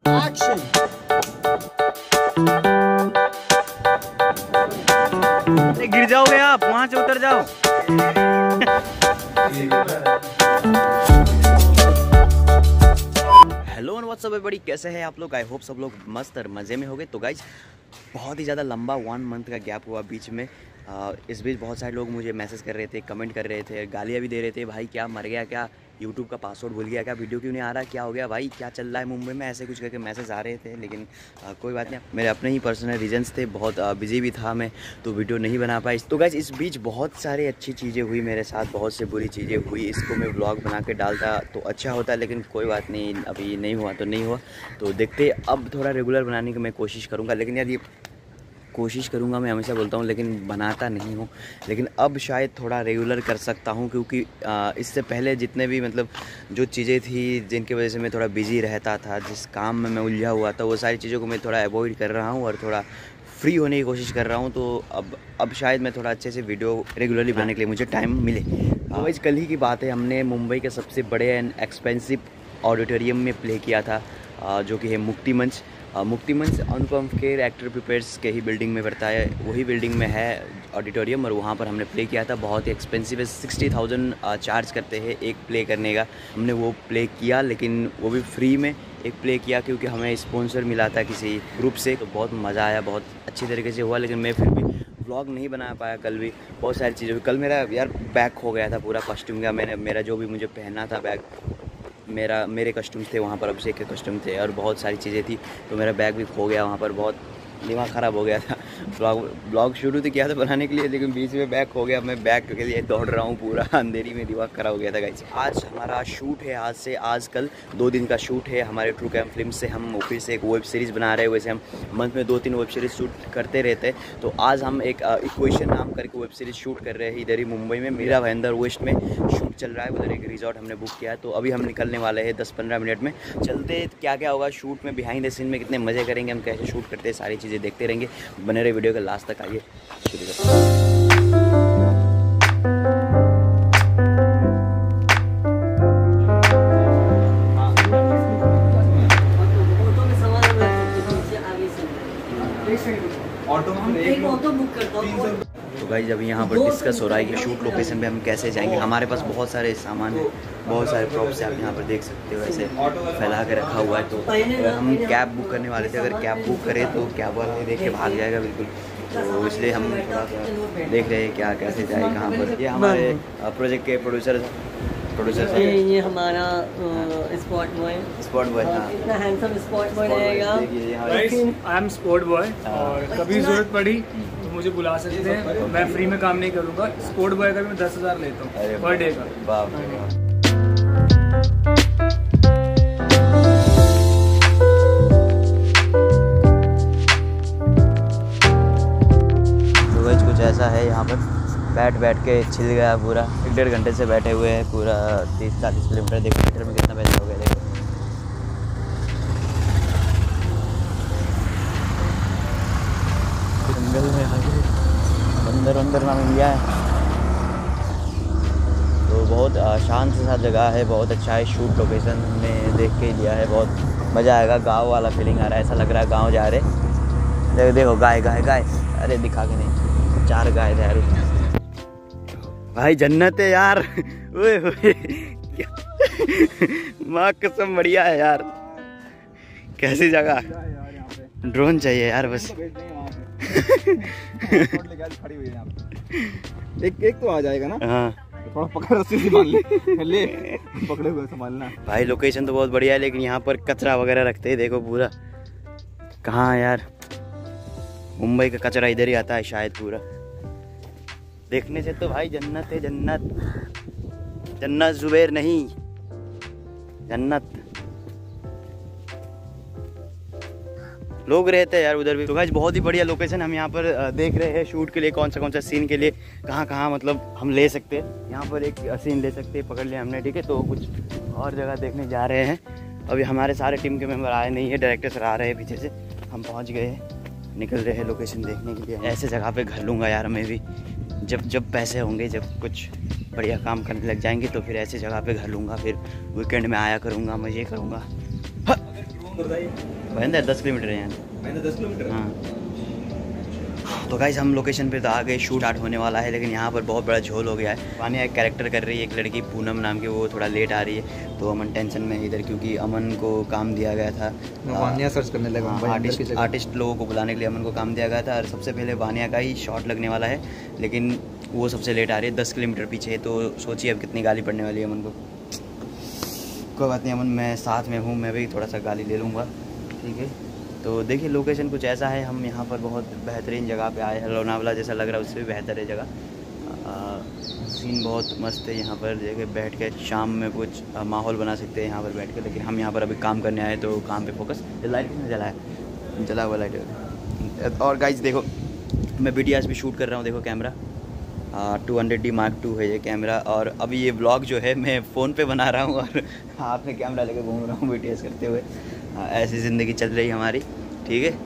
Action. गिर जाओगे आप, वहां से उतर जाओ। Hello and what's up everybody, कैसे हैं आप लोग? आई होप सब लोग मस्त और मज़े में होंगे। तो गाइज बहुत ही ज़्यादा लंबा 1 मंथ का गैप हुआ बीच में। इस बीच बहुत सारे लोग मुझे मैसेज कर रहे थे, कमेंट कर रहे थे, गालियाँ भी दे रहे थे। भाई क्या मर गया क्या? यूट्यूब का पासवर्ड भूल गया क्या? वीडियो क्यों नहीं आ रहा? क्या हो गया भाई? क्या चल रहा है मुंबई में? ऐसे कुछ करके मैसेज आ रहे थे। लेकिन कोई बात नहीं, मेरे अपने ही पर्सनल रीजंस थे। बहुत बिजी भी था मैं, तो वीडियो नहीं बना पाई। तो गाइस इस बीच बहुत सारी अच्छी चीज़ें हुई मेरे साथ, बहुत से बुरी चीज़ें हुई। इसको मैं व्लॉग बना के डालता तो अच्छा होता, लेकिन कोई बात नहीं, अभी नहीं हुआ तो नहीं हुआ। तो देखते, अब थोड़ा रेगुलर बनाने की मैं कोशिश करूँगा। लेकिन यार ये कोशिश करूँगा, मैं हमेशा बोलता हूँ, लेकिन बनाता नहीं हूँ। लेकिन अब शायद थोड़ा रेगुलर कर सकता हूँ, क्योंकि इससे पहले जितने भी मतलब जो चीज़ें थी जिनकी वजह से मैं थोड़ा बिज़ी रहता था, जिस काम में मैं उलझा हुआ था, वो सारी चीज़ों को मैं थोड़ा अवॉइड कर रहा हूँ और थोड़ा फ्री होने की कोशिश कर रहा हूँ। तो अब शायद मैं थोड़ा अच्छे से वीडियो रेगुलरली बनाने के लिए मुझे टाइम मिले। आज कल ही की बात है, हमने मुंबई के सबसे बड़े एंड एक्सपेंसिव ऑडिटोरियम में प्ले किया था, जो कि है मुक्ति मंच। मुक्ति मंच अनुपम खेर एक्टर प्रिपेयर्स के ही बिल्डिंग में पड़ता है, वही बिल्डिंग में है ऑडिटोरियम, और वहाँ पर हमने प्ले किया था। बहुत ही एक्सपेंसिव है, 60,000 चार्ज करते हैं एक प्ले करने का। हमने वो प्ले किया, लेकिन वो भी फ्री में एक प्ले किया, क्योंकि हमें स्पॉन्सर मिला था किसी ग्रुप से। तो बहुत मज़ा आया, बहुत अच्छी तरीके से हुआ। लेकिन मैं फिर भी व्लॉग नहीं बना पाया। कल भी बहुत सारी चीज़ें, कल मेरा यार बैग खो गया था पूरा कॉस्ट्यूम का। मेरा जो भी मुझे पहनना था बैग, मेरे कस्टम्स थे वहाँ पर, अभिषेक के कस्टम थे और बहुत सारी चीज़ें थी। तो मेरा बैग भी खो गया वहाँ पर, बहुत दिमाग ख़राब हो गया था। ब्लॉग शुरू तो किया था बनाने के लिए, लेकिन बीच में बैग खो गया। मैं बैग के लिए दौड़ रहा हूँ, पूरा अंधेरी में दिमाग ख़राब हो गया था गाइस। आज हमारा शूट है, आज कल 2 दिन का शूट है हमारे ट्रू कैम फिल्म से। हम फिर से एक वेब सीरीज़ बना रहे हैं। वैसे हम मंथ में 2-3 वेब सीरीज़ शूट करते रहते हैं। तो आज हम एक इक्वेशन नाम करके वेब सीरीज़ शूट कर रहे हैं इधर ही मुंबई में, मीरा भाईंदर वेस्ट में शूट चल रहा है। उधर एक रिजॉर्ट हमने बुक किया है। तो अभी हम निकलने वाले हैं 10-15 मिनट में। चलते क्या क्या होगा शूट में, बिहाइंड द सीन में कितने मज़े करेंगे, हम कैसे शूट करते हैं, सारी चीज़ें देखते रहेंगे। बने रहे वीडियो के लास्ट तक। आइए शुरू करते हैं। तो गाइस अभी यहाँ पर डिस्कस हो रहा है कि शूट लोकेशन पे हम कैसे जाएंगे। हमारे पास बहुत सारे सामान है, बहुत सारे प्रॉप्स आप यहाँ पर देख सकते हो, ऐसे फैला के रखा हुआ है। तो हम कैब बुक करने वाले थे, अगर कैब बुक करें तो कैब वाला देख के भाग जाएगा बिल्कुल। तो इसलिए हम थोड़ा सा देख रहे हैं क्या कैसे जाए, कहाँ पर। ये हमारे प्रोजेक्ट के प्रोड्यूसर ये हमारा स्पॉट बॉय। हाँ, इतना हैंडसम स्पॉट बॉय रहेगा। आई एम स्पॉट बॉय, और कभी जरूरत पड़ी तो मुझे बुला सकते हैं। मैं फ्री में काम नहीं करूँगा। स्पॉट बॉय का भी मैं 10,000 लेता हूँ पर डे का। तो कुछ ऐसा है यहाँ पर, बैठ के छिल गया पूरा। 1-1.5 घंटे से बैठे हुए हैं, पूरा 30-40 किलोमीटर। देखो मीटर में कितना पैसा हो गया, देखो। जंगल में आगे अंदर नाम इंडिया है। तो बहुत शांत सा जगह है, बहुत अच्छा है। शूट लोकेशन में देख के लिया है, बहुत मज़ा आएगा। गाँव वाला फीलिंग आ रहा है, ऐसा लग रहा है गाँव जा रहे। देखो गाय। अरे दिखा के नहीं, 4 गाय थे यार भाई। जन्नत है यार। ओए माँ कसम, बढ़िया है यार। कैसी जगह, ड्रोन चाहिए यार बस। एक तो आ जाएगा ना। हाँ थोड़ा पकड़, रस्सी से बांध ले पकड़े हुए संभालना। भाई लोकेशन तो बहुत बढ़िया है, लेकिन यहाँ पर कचरा वगैरह रखते हैं, देखो पूरा। कहाँ यार, मुंबई का कचरा इधर ही आता है शायद पूरा। देखने से तो भाई जन्नत है, जन्नत जुबैर नहीं, जन्नत। लोग रहते हैं यार उधर भी। तो गाइस बहुत ही बढ़िया लोकेशन हम यहाँ पर देख रहे हैं शूट के लिए। कौन सा सीन के लिए कहाँ मतलब हम ले सकते हैं। यहाँ पर एक सीन ले सकते हैं, पकड़ लिया हमने, ठीक है। तो कुछ और जगह देखने जा रहे हैं। अभी हमारे सारे टीम के मेंबर आए नहीं है, डायरेक्टर सर आ रहे हैं पीछे से। हम पहुँच गए हैं, निकल रहे हैं लोकेशन देखने के लिए। ऐसे जगह पे घर लूँगा यार मैं भी, जब पैसे होंगे, जब कुछ बढ़िया काम करने लग जाएंगे तो फिर ऐसे जगह पे घर लूँगा। फिर वीकेंड में आया करूँगा, मज़े करूँगा। भाईंदर 10 किलोमीटर है यहाँ। मैंने 10 किलोमीटर। हाँ तो गाइस हम लोकेशन पे तो आ गए, शूट आउट होने वाला है, लेकिन यहाँ पर बहुत बड़ा झोल हो गया है। वानिया एक कैरेक्टर कर रही है, एक लड़की पूनम नाम की, वो थोड़ा लेट आ रही है, तो अमन टेंशन में है इधर, क्योंकि अमन को काम दिया गया था वानिया सर्च करने लगा। आर्टिस्ट लोगों को बुलाने के लिए अमन को काम दिया गया था, और सबसे पहले वानिया का ही शॉट लगने वाला है, लेकिन वो सबसे लेट आ रही है, 10 किलोमीटर पीछे है। तो सोचिए अब कितनी गाली पड़ने वाली है अमन को। कोई बात नहीं अमन, मैं साथ में हूँ, मैं भी थोड़ा सा गाली ले लूँगा, ठीक है। तो देखिए लोकेशन कुछ ऐसा है, हम यहाँ पर बहुत बेहतरीन जगह पे आए हैं, लोनावला जैसा लग रहा है, उससे भी बेहतर है जगह। सीन बहुत मस्त है यहाँ पर, देखिए बैठ के शाम में कुछ माहौल बना सकते हैं यहाँ पर बैठ के, लेकिन हम यहाँ पर अभी काम करने आए तो काम पे फोकस। लाइट कितना जला है? जला हुआ लाइट। और गाइस देखो मैं BTS भी शूट कर रहा हूँ, देखो कैमरा 200D Mark II है ये कैमरा, और अभी ये ब्लॉग जो है मैं फ़ोन पे बना रहा हूँ और हाथ में कैमरा लेकर घूम रहा हूँ BTS करते हुए। ऐसी ज़िंदगी चल रही है हमारी, ठीक है।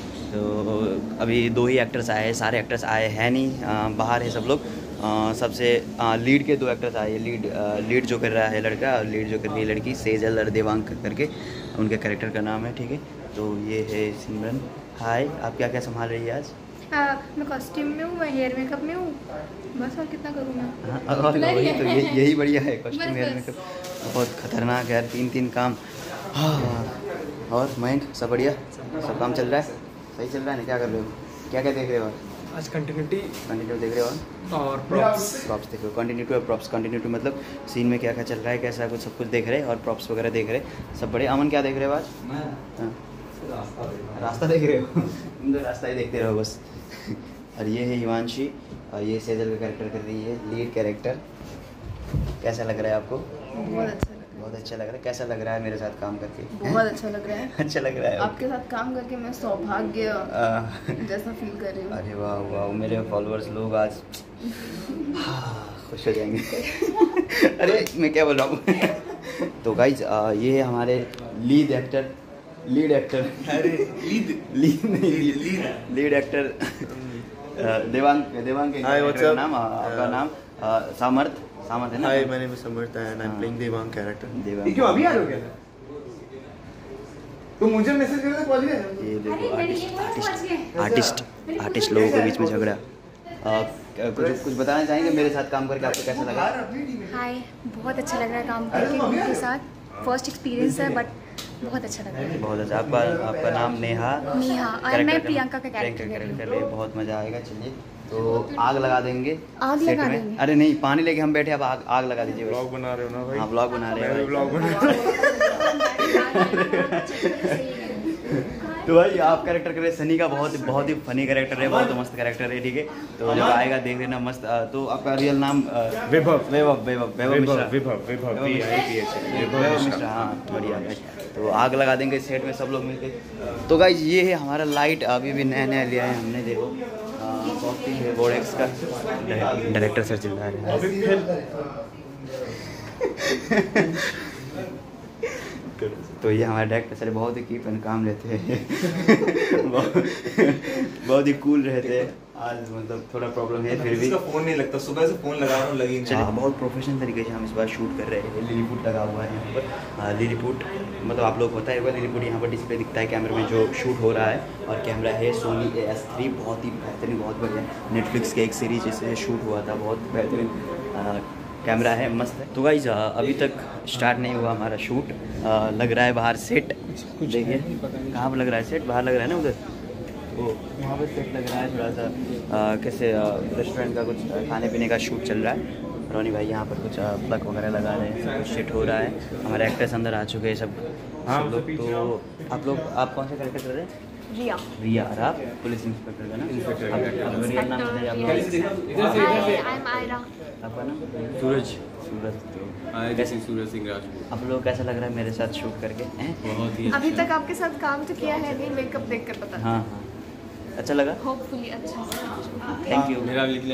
तो अभी 2 ही एक्टर्स आए हैं, सारे एक्टर्स आए हैं नहीं, बाहर है सब लोग। सबसे लीड के 2 एक्टर्स आए, लीड जो कर रहा है लड़का और लीड जो कर रही है लड़की, सेजल और देवांग करके उनके कैरेक्टर का नाम है, ठीक है। तो ये है सिमरन। हाय, आप क्या क्या संभाल रही है आज? मैं कॉस्ट्यूम में हूँ, मैं हेयर मेकअप में हूँ, बस और कितना करूँ मैं। हाँ, और वही तो यही बढ़िया है, कॉस्ट्यूम हेयर मेकअप बहुत खतरनाक है, 3 काम। हाँ, और मयंक सब बढ़िया, सब काम चल रहा है, सही चल रहा है ना? क्या कर रहे हो, क्या क्या देख रहे हो आज? कंटिन्यूटी देख रहे हो और प्रॉप्स देख रहे हो। कंटिन्यूटी और प्रॉप्स। कंटिन्यूटी मतलब सीन में क्या क्या चल रहा है, कैसा कुछ सब कुछ देख रहे हैं, और प्रॉप्स वगैरह देख रहे हैं, सब बढ़िया। अमन क्या देख रहे हो आज? हाँ, रास्ता देख रहे हो? तुम तो रास्ता ही देखते रहो बस। और ये है हिमांशी, और ये सेजल का कैरेक्टर कर रही है, लीड कैरेक्टर। कैसा लग रहा है आपको? बहुत अच्छा लग रहा है। कैसा लग रहा है मेरे साथ काम करके? बहुत अच्छा लग रहा है। अच्छा लग रहा है आपके साथ काम करके मैं सौभाग्य जैसा फील कर रही हूँ। अरे वाह वाह, मेरे फॉलोअर्स लोग आज खुश हो जाएंगे। अरे मैं क्या बोल रहा हूँ। तो गाइज ये है हमारे lead actor lead actor Devang के नाम, आपका नाम सामर्थ है ना? Hi, my name is Samarth and I am playing Devang character. Devang क्यों अभी आ रहे हो क्या? तुम मुझे मैसेज कर रहे थे, पहुंच गए? ये देखो आर्टिस्ट लोगों के बीच में झगड़ा। कुछ बताना चाहेंगे मेरे साथ काम करके आपको कैसा लगा? हाय, बहुत अच्छा लग रहा है काम करके उनके साथ। फर्स्ट एक्सपीरियंस है बट बहुत अच्छा लग रहा है। बहुत अच्छा। आपका नाम नेहा और मैं प्रियंका का कैरेक्टर कर रही हूँ। बहुत मज़ा आएगा। चलिए तो आग लगा देंगे, आग सेट लगा में। देंगे। अरे नहीं, पानी लेके हम बैठे, अब आग लगा दीजिए। ब्लॉग बना रहे हो ना भाई? हाँ ब्लॉग बना रहे हैं, ब्लॉग बना तो भाई आप कैरेक्टर कर रहे हैं सनी का, बहुत ही फनी कैरेक्टर है, बहुत मस्त कैरेक्टर है, ठीक है। तो जब आएगा देख लेना मस्त। तो आपका रियल नाम? विभव मिश्रा। विभव मिश्रा, हाँ बढ़िया भाई। तो आग लगा देंगे सेट में सब लोग मिलके। तो गाइज ये है हमारा लाइट, अभी भी नया लिया है हमने, देखो कॉफी है बोडेक्स का। डायरेक्टर सर चिल्ला रहे हैं। तो ये हमारे डायरेक्टर सर बहुत ही कीप एंड काम रहते हैं। बहुत ही कूल रहते हैं। आज मतलब थोड़ा प्रॉब्लम है, फिर भी फोन नहीं लगता, सुबह से फोन लगा रहा हूँ, लगी नहीं। बहुत प्रोफेशनल तरीके से हम इस बार शूट कर रहे हैं। लिलीपुट लगा हुआ है यहाँ पर। लिलीपुट मतलब आप लोग होता है लिलीपुट, यहाँ पर डिस्प्ले दिखता है कैमरे में जो शूट हो रहा है, और कैमरा है सोनी AS3, बहुत ही बेहतरीन, बहुत बढ़िया। नेटफ्लिक्स के एक सीरीज जिससे शूट हुआ था, बहुत बेहतरीन कैमरा है, मस्त है। तो गाइस अभी तक स्टार्ट नहीं हुआ हमारा शूट। लग रहा है बाहर सेट, देखिए कहाँ पर लग रहा है सेट, बाहर लग रहा है ना उधर, तो वहाँ पर सेट लग रहा है थोड़ा सा। कैसे रेस्टोरेंट का कुछ खाने पीने का शूट चल रहा है। रोनी भाई यहाँ पर कुछ प्लग वगैरह लगा रहे हैं, कुछ शूट हो रहा है। हमारे एक्टर्स अंदर आ चुके हैं सब लोग। तो आप कौन सा कैरेक्टर कर रहे हैं? रिया। और आप? पुलिस इंस्पेक्टर का ना? इंस्पेक्टर। आपका रियल नाम बताइए आपका नाम? सूरज। तो सूरज सिंह राजपूत। आप लोग कैसा लग रहा है मेरे साथ शूट करके? बहुत ही अभी तक आपके साथ काम तो किया है नहीं, मेकअप देख कर पता। हाँ, अच्छा लगा, होपफुली अच्छा। Thank you.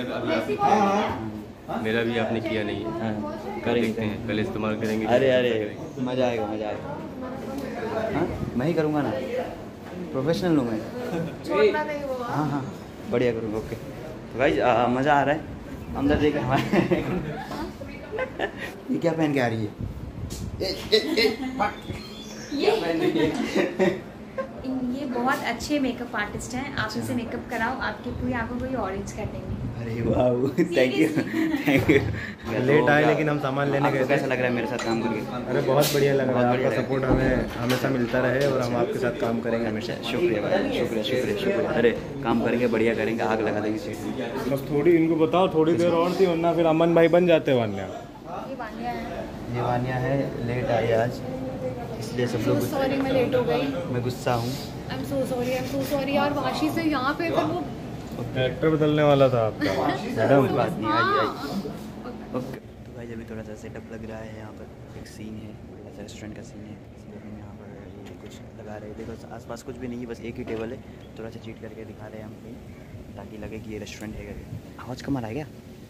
मेरा भी आपने किया नहीं है। हाँ, करेंगे, कल इस्तेमाल करेंगे। अरे मज़ा आएगा। हाँ मैं ही करूँगा ना, प्रोफेशनल हूँ मैं। छोड़ना नहीं वो। हाँ बढ़िया करूँगा। ओके तो भाई मज़ा आ रहा है। अंदर देखे हमारे ये क्या पहन के आ रही है? ये बहुत अच्छे मेकअप आर्टिस्ट हैं, आप इनसे मेकअप कराओ, आपकी पूरी आंखों को ये ऑरेंज कर देंगे। अरे वाह, thank you thank you. Late आए लेकिन हम सामान लेने गए थे। कैसा लग रहा है मेरे साथ काम करके? अरे बहुत बढ़िया लग रहा है, आपका सपोर्ट हमें हमेशा मिलता रहे और हम आपके साथ काम करेंगे हमेशा। शुक्रिया भाई, शुक्रिया शुक्रिया शुक्रिया। अरे काम करेंगे, बढ़िया करेंगे, आग लगा देंगे सीट में। बस थोड़ी इनको बताओ, थोड़ी देर और थी वरना फिर अमन भाई बन जाते वान्या। ये वान्या है। ये वान्या है, लेट आई आज, इसलिए सब लोग सॉरी मैं लेट हो गई। मैं गुस्सा हूँ। आई एम सो सॉरी यार, वाशी से यहाँ पे फिर वो कैरेक्टर बदलने वाला था आपका मैडम। बात नहीं आई। ओके तो भाई अभी थोड़ा सा सेटअप लग रहा है, यहाँ पर एक सीन है, थोड़ा सा रेस्टोरेंट का सीन है, इसलिए हम यहाँ पर ये कुछ लगा रहे हैं। देखो आसपास कुछ भी नहीं है, बस एक ही टेबल है, थोड़ा सा चीट करके दिखा रहे हैं हम कहीं, ताकि लगे कि ये रेस्टोरेंट है करके। आवाज़ कम आ रहा है क्या?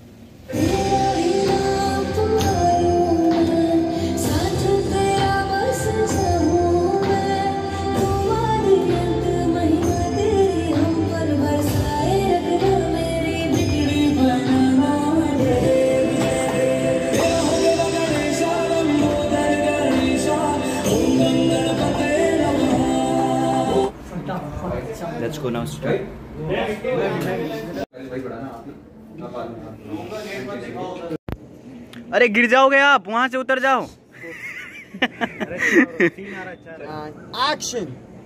Let's go now. अरे गिर जाओगे आप, वहां से उतर जाओ। एक्शन।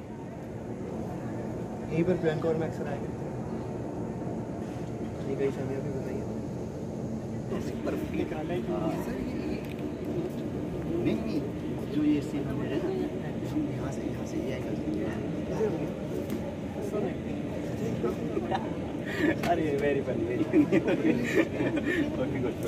यहीं पर प्रियंका और मैक्स आएंगे। ये कहीं समय अभी बताइए। नहीं जो ये सीन है ना, यहाँ से ये आएगा। अरे very funny, very funny. Okay good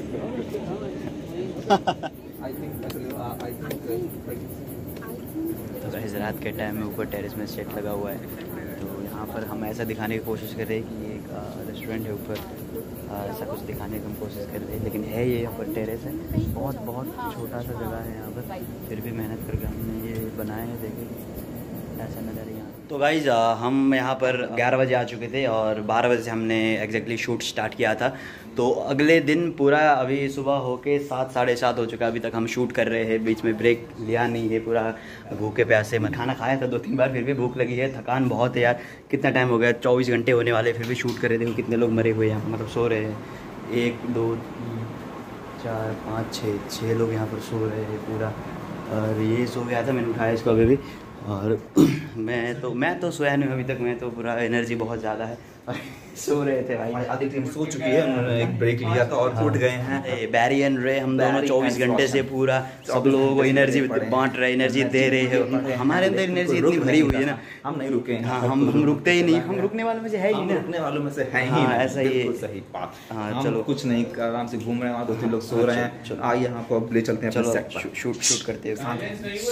तो गाइस रात के टाइम में ऊपर टेरेस में सेट लगा हुआ है, तो यहाँ पर हम ऐसा दिखाने की कोशिश कर रहे हैं कि ये एक रेस्टोरेंट है ऊपर, ऐसा कुछ दिखाने की हम कोशिश कर रहे हैं, लेकिन है ये यहाँ पर टेरेस है, बहुत बहुत छोटा सा जगह है यहाँ पर, फिर भी मेहनत करके हमने ये बनाया है। देखिए ऐसा नज़र यहाँ। तो गाइज हम यहाँ पर 11 बजे आ चुके थे और 12 बजे से हमने एग्जैक्टली शूट स्टार्ट किया था। तो अगले दिन पूरा अभी सुबह होके 7 साढ़े 7 हो चुका, अभी तक हम शूट कर रहे हैं, बीच में ब्रेक लिया नहीं है, पूरा भूखे प्यासे। मैं खाना खाया था 2-3 बार, फिर भी भूख लगी है, थकान बहुत है यार। कितना टाइम हो गया, 24 घंटे होने वाले, फिर भी शूट कर रहे थे। कितने लोग मरे हुए हैं, मतलब सो रहे हैं, 1 2 3 4 5 6 लोग यहाँ पर सो रहे हैं पूरा। और ये सो गया था, मैंने उठाया इसको अभी भी, और मैं तो सोया नहीं अभी तक, मैं तो पूरा एनर्जी बहुत ज़्यादा है। सो रहे थे भाई, आधी टीम सो चुकी है, उन्होंने एक ब्रेक लिया था और उठ गए हैं। बैरी एंड रे हम दोनों 24 घंटे से पूरा सब लोगों को एनर्जी बांट रहे, एनर्जी दे रहे हैं। हमारे अंदर एनर्जी इतनी भरी हुई है ना, हम नहीं रुके हैं। हाँ हम रुकते ही नहीं, हम रुकने वालों में से है ही ना, रुकने वालों में से है ही। हाँ, ऐसा ही है। सही बात। हाँ चलो, कुछ नहीं, आराम से घूम रहे हैं, 2-3 लोग सो रहे हैं। आइए यहाँ को अब ले चलते हैं, चलो शूट करते हैं।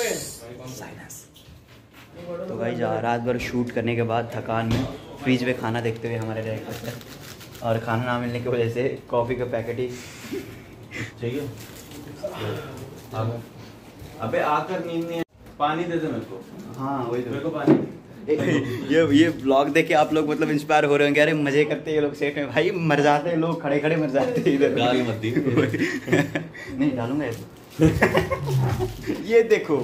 तो भाई रात भर शूट करने के बाद थकान में फ्रिज में खाना देखते हुए हमारे डायरेक्टर, और खाना ना मिलने की वजह से कॉफ़ी का पैकेट ही चाहिए। अबे आकर नींद नहीं, पानी दे दे मेरे को। हाँ वही तो, मेरे को पानी। ये ब्लॉग देख के आप लोग मतलब इंस्पायर हो रहे होंगे, अरे मजे करते हैं ये लोग सेट में, भाई मर जाते हैं लोग, खड़े खड़े मर जाते हैं इधर। गाली मत दी। नहीं डालूंगा ऐसे। ये देखो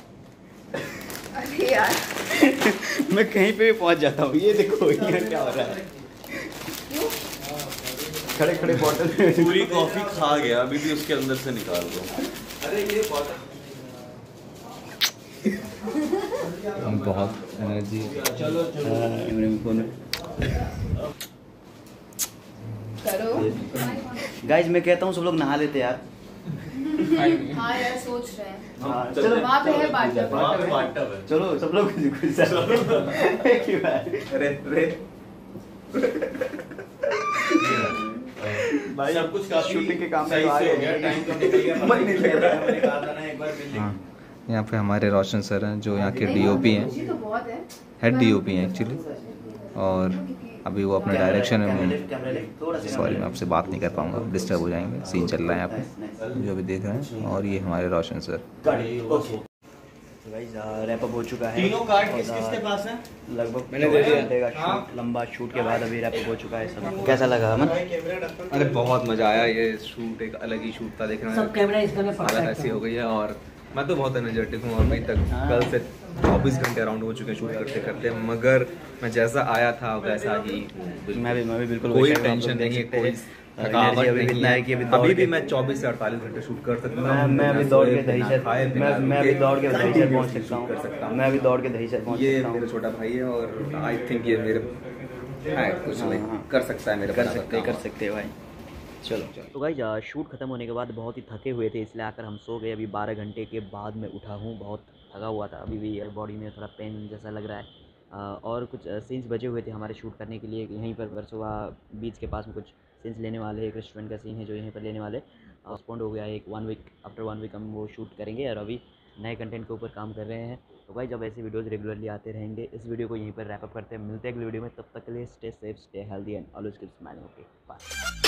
अरे यार मैं कहीं पे भी पहुंच जाता हूँ, ये देखो ये क्या हो रहा है, खड़े खड़े बॉटल पूरी कॉफी खा गया, अभी भी उसके अंदर से निकाल दो। अरे ये बॉटल बहुत एनर्जी। चलो गाइज मैं कहता हूँ सब लोग नहा लेते यार। हाँ यार सोच रहे हैं, हाँ, चलो वहाँ पे है बाटअप। चलो सब लोग भाई सब कुछ काफी शूटिंग के काम में सही तो आ से हो गए। गया, टाइम तो निकल गया, मन नहीं लग रहा है, मैंने कहा था ना एक बार मिलने। हाँ, यहाँ पे हमारे रोशन सर हैं जो यहाँ के डीओपी हैं, हेड डीओपी हैं एक्चुअली, और अभी वो अपने डायरेक्शन में। सॉरी मैं आपसे बात नहीं कर पाऊँगा, डिस्टर्ब हो जाएंगे, सीन चल रहा है यहाँ पे जो अभी देख रहे हैं। और ये हमारे रोशन सर। तो गाइस रैप अप हो चुका है, तीनों कार्ड किसके पास हैं? लगभग मैंने दे दिया। घंटे का शूट, लंबा शूट के बाद अभी रैप अप हो चुका है सब। कैसा लगा अमन? अरे बहुत मज़ा आया, ये शूट एक अलग ही शूट था देखने में, सब कैमरा इसका में हालत ऐसी हो गई है। और मैं तो बहुत एनर्जेटिक हूँ अभी तक। कल से 24 घंटे अराउंड हो चुके हैं शूट करते करते, मगर मैं जैसा आया था वैसा ही हूँ। मैं भी बिल्कुल कोई वैसा हूँ, आप टेंशन लोग नहीं देख है, सकते कोई हैं। थकावट एनर्जी अभी नहीं इतना है कि अभी भी मैं 24 से 48 घंटे शूट कर सकता हूँ। मैं अभी दौड़ के बिना दहीसर खाए, बिना मैं अभी रुके दौड़ के दहीसर पहुँच continuously सकता shoot कर सकता हूँ। हूँ। मैं अभी दौड़ के दहीसर पहुँच ये सकता हूँ। मेरा छोटा भाई है और आई थिंक ये मेरे है कुछ हाँ, नहीं हाँ। कर सकता है मेरे कर बराबर सकते काम। कर सकते भाई। चलो तो गाइस शूट खत्म होने के बाद बहुत ही थके हुए थे, इसलिए आकर हम सो गए। अभी 12 घंटे के बाद मैं उठा हूँ, बहुत थका हुआ था। अभी भी बॉडी में थोड़ा पेन जैसा लग रहा है। और कुछ सीन्स बचे हुए थे हमारे शूट करने के लिए। यहीं पर सुबह बीच के पास में कुछ सीन्स लेने वाले, एक रेस्टोरेंट का सीन है जो यहीं पर लेने वाले। पोस्टपोन्ड हो गया है, एक 1 वीक, आफ्टर 1 वीक हम वो शूट करेंगे और अभी नए कंटेंट के ऊपर काम कर रहे हैं। तो भाई जब ऐसे वीडियोस रेगुलरली आते रहेंगे। इस वीडियो को यहीं पर रैप अप करते हैं, मिलते हैं अगले वीडियो में। तब तक के लिए stay safe, stay healthy and always keep smiling. Okay bye.